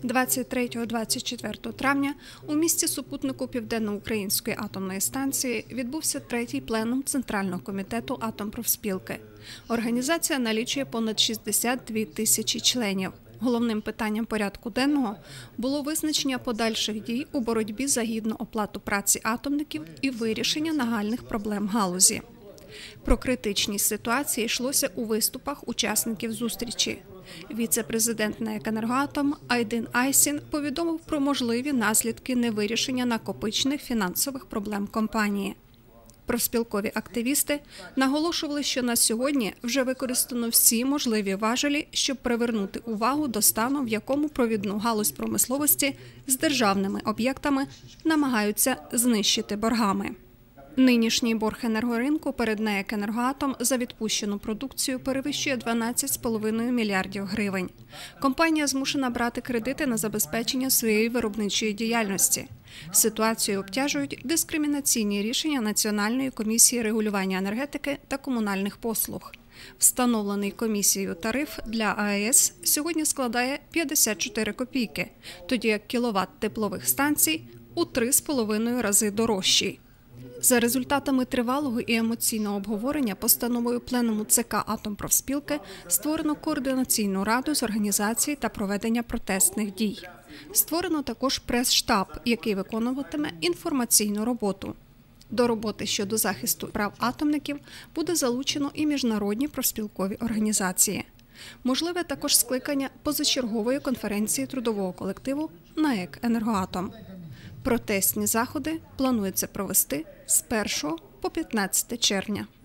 23-24 травня у місті супутнику Південноукраїнської атомної станції відбувся третій пленум Центрального комітету атомпрофспілки. Організація налічує понад 62 тисячі членів. Головним питанням порядку денного було визначення подальших дій у боротьбі за гідну оплату праці атомників і вирішення нагальних проблем галузі. Про критичність ситуації йшлося у виступах учасників зустрічі. Віце-президент НАЕК «Енергоатом» Айдин Айсін повідомив про можливі наслідки невирішення накопичених фінансових проблем компанії. Профспілкові активісти наголошували, що на сьогодні вже використано всі можливі важелі, щоб привернути увагу до стану, в якому провідну галузь промисловості з державними об'єктами намагаються знищити боргами. Нинішній борг енергоринку перед НАЕК «Енергоатом» за відпущену продукцію перевищує 12,5 мільярдів гривень. Компанія змушена брати кредити на забезпечення своєї виробничої діяльності. Ситуацію обтяжують дискримінаційні рішення Національної комісії регулювання енергетики та комунальних послуг. Встановлений комісією тариф для АЕС сьогодні складає 54 копійки, тоді як кіловат теплових станцій у 3,5 рази дорожчий. За результатами тривалого і емоційного обговорення постановою Пленуму ЦК «Атомпрофспілки» створено координаційну раду з організації та проведення протестних дій. Створено також прес-штаб, який виконуватиме інформаційну роботу. До роботи щодо захисту прав атомників буде залучено і міжнародні профспілкові організації. Можливе також скликання позачергової конференції трудового колективу НАЕК «Енергоатом». Протестні заходи планується провести з 1 по 15 червня.